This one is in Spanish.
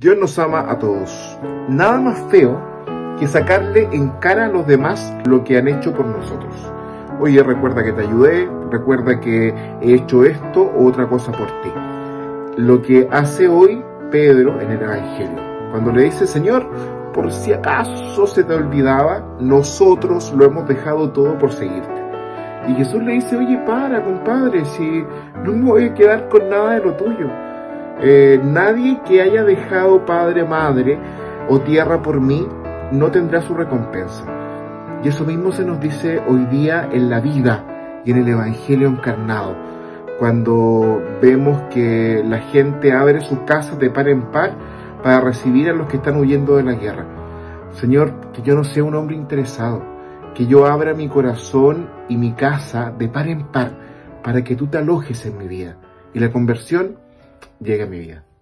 Dios nos ama a todos. Nada más feo que sacarle en cara a los demás lo que han hecho por nosotros. Oye, recuerda que te ayudé, recuerda que he hecho esto o otra cosa por ti. Lo que hace hoy Pedro en el Evangelio, cuando le dice: Señor, por si acaso se te olvidaba, nosotros lo hemos dejado todo por seguirte. Y Jesús le dice: oye, para, compadre, si no me voy a quedar con nada de lo tuyo. Nadie que haya dejado padre, madre o tierra por mí no tendrá su recompensa. Y eso mismo se nos dice hoy día en la vida y en el Evangelio encarnado, cuando vemos que la gente abre sus casas de par en par para recibir a los que están huyendo de la guerra. Señor, que yo no sea un hombre interesado, que yo abra mi corazón y mi casa de par en par para que tú te alojes en mi vida y la conversión llegue a mi vida.